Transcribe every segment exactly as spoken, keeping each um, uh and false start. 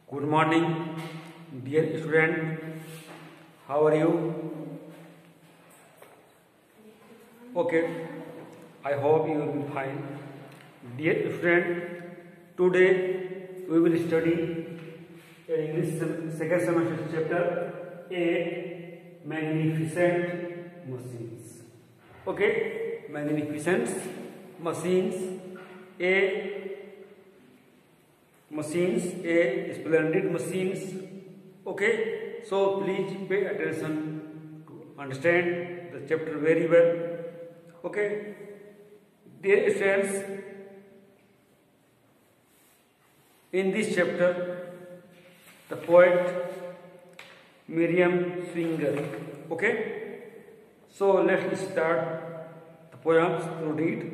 Good morning, dear student. How are you? Okay, I hope you will be fine. Dear student, today we will study English second semester chapter eight, Magnificent Machines. Okay, magnificent machines. A machines, a splendid machines. Okay, so please pay attention to understand the chapter very well. Okay, dear friends, in this chapter the poet Miriam Swinger. Okay, so let's start the poems to read.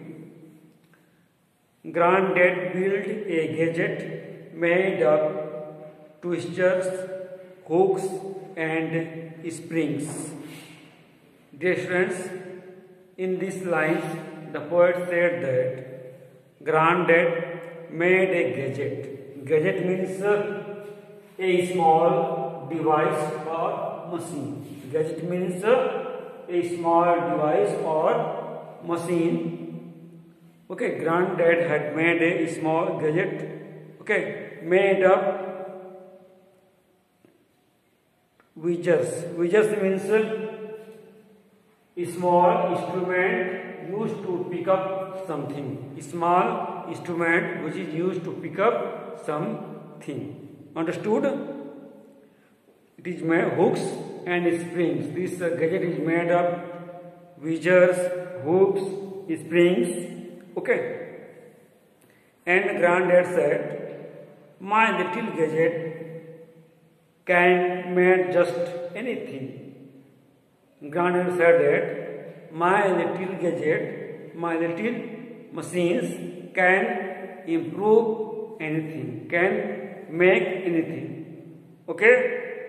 Granddad built a gadget made of twisters, hooks and springs. Dear friends, in these lines the poet said that Granddad made a gadget. Gadget means uh, a small device or machine. Gadget means uh, a small device or machine. Okay, Granddad had made a small gadget, okay, made of tweezers. Tweezers means a small instrument used to pick up something. A small instrument which is used to pick up something. Understood? It is made hooks and springs. This uh, gadget is made of tweezers, hooks, springs. Okay, and Granddad said, my little gadget can make just anything. Granddad said that my little gadget, my little machines can improve anything, can make anything. Okay,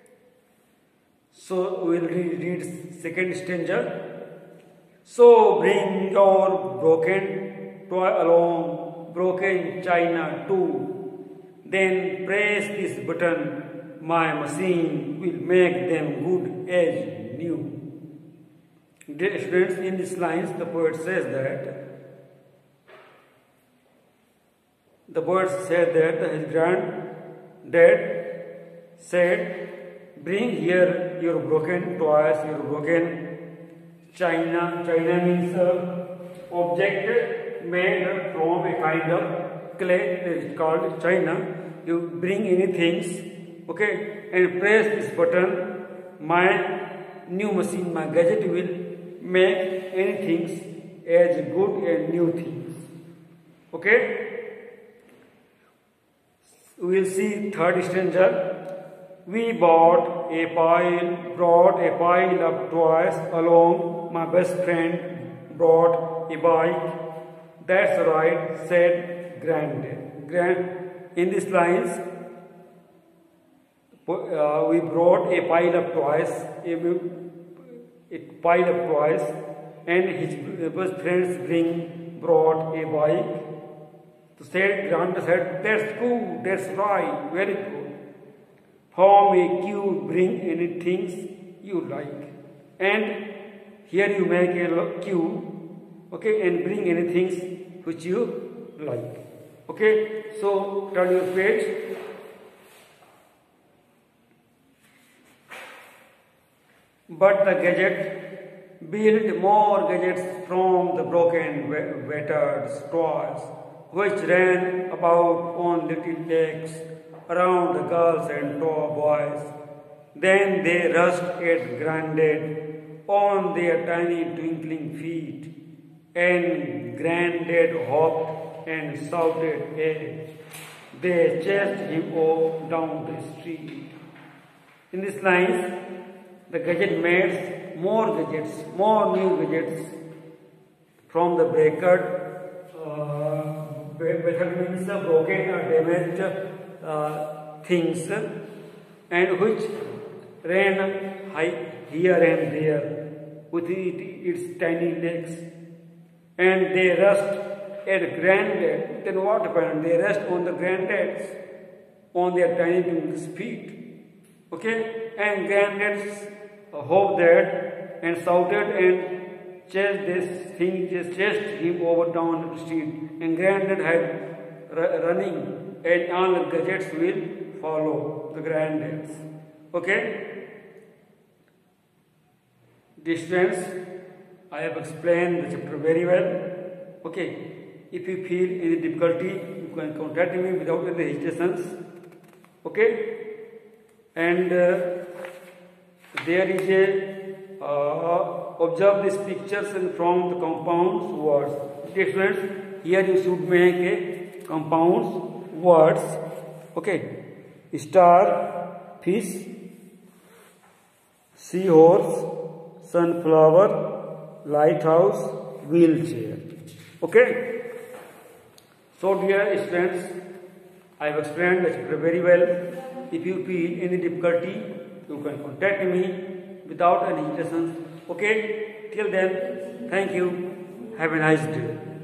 so we will read second stanza. So bring your broken toy along, broken china too. Then press this button, my machine will make them good as new. Dear students, in these lines the poet says that the poet said that his granddad said, bring here your broken toys, your broken China. China means uh, object made from a kind of clay. It is called China. You bring anything, okay, and press this button. My new machine, my gadget will make anything as good as new things. Okay. We will see third stanza. We bought a pile, brought a pile of toys along. My best friend brought a bike. That's right, said Granddad. Grand, in these lines, uh, we brought a pile of toys, a, a pile of toys, and his best friends bring brought a bike. So said Granddad said, that's good, that's right, very good. Form a queue, bring anything you like. And here you make a queue, okay, and bring anything which you like. Okay, so turn your page. But the gadget built more gadgets from the broken, battered toys, which ran about on little legs around the girls and boys. Then they rushed at Granddad on their tiny twinkling feet, and Granddad hopped and shouted as they chased him off down the street. In these lines, the gadget made more gadgets, more new gadgets from the breaker, uh, means broken or damaged Uh, things, and which ran high here and there with it, its tiny legs, and they rushed at Granddad. Then what happened? They rushed on the Granddads on their tiny pinkish feet. Okay, and granddads hoped that and shouted and chased this thing, just chased him over down the street. And granddad had running, and all the gadgets will follow the granddads. Okay, dear students, I have explained the chapter very well. Okay, if you feel any difficulty, you can contact me without any hesitations. Okay, and uh, there is a uh, observe these pictures and from the compounds words. Dear students, here you should make a compounds words. Okay, star, fish, seahorse, sunflower, lighthouse, wheelchair. Okay, so dear students, I have explained the chapter very well. If you feel any difficulty, you can contact me without any hesitations. Okay, till then, thank you. Have a nice day.